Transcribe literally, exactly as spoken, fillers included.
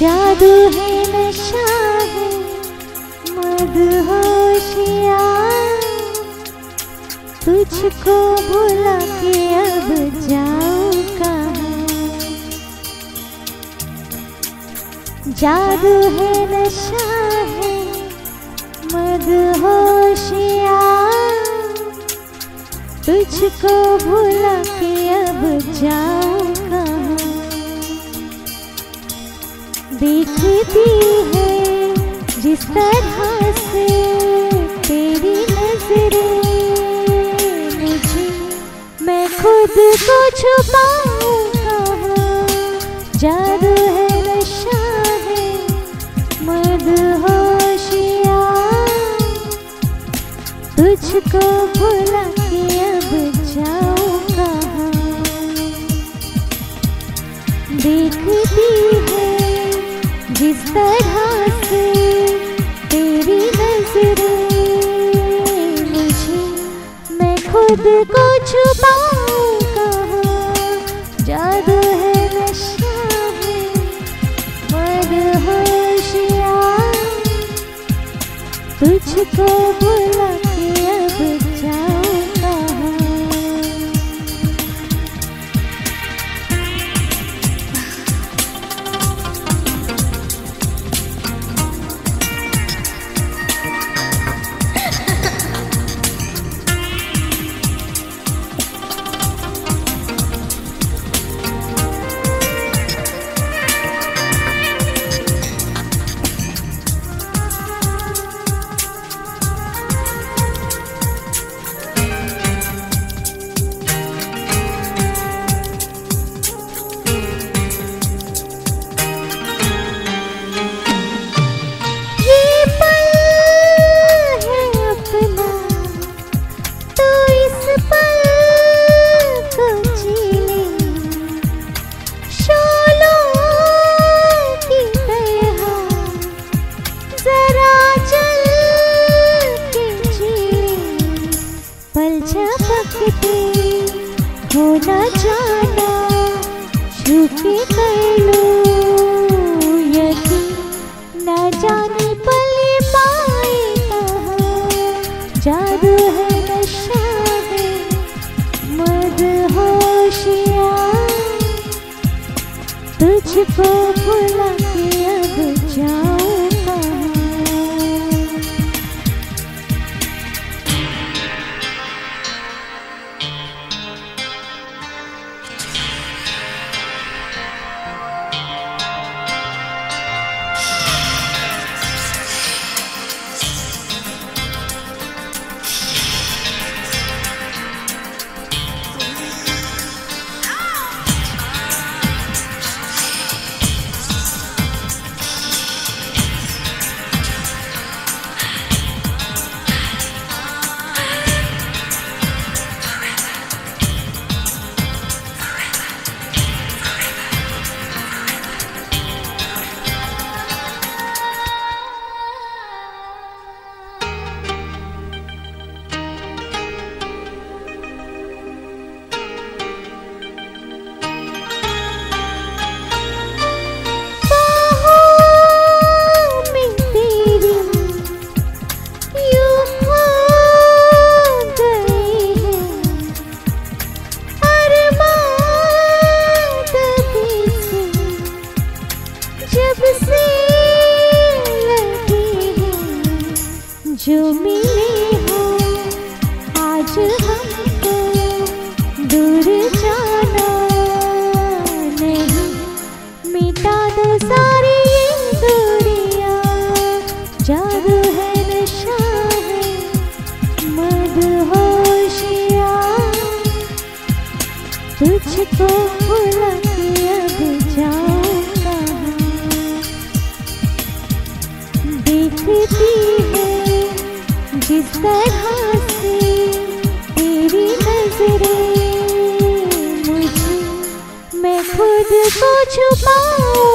जादू है नशा है मदहोशिया, तुझको भुला के अब जाऊं कहाँ। जादू है नशा है मदहोशिया, तुझको भुला के अब जाऊं कहाँ। देखती है जिस तरह से तेरी नजरें मुझे, मैं खुद को छुपाऊं कहाँ। जादू है नशा है मदहोशिया, तुझको भुला के अब जाऊं कहाँ। देखती है जिस तरह से तेरी नजरें मुझे, मैं खुद को छुपाऊं कहाँ। जादू है नशा है मदहोशिया, तुझको भुला के अब जाऊं कहाँ। हो न जाना छुपे कर लूं यकीन, न जाने पल पाए कहाँ। जादू है नशा है मदहोशिया, तुझको भुला के अब जाऊं कहाँ। जो मिले हो आज हमको दूर जाना नहीं, मिटा दो सारी ये दूरियां। जादू है नशा है मदहोशिया, तुझको भुला के अब जाऊं कहाँ। देखती है जिस तरह से तेरी नजरें मुझे, मैं खुद को छुपाऊं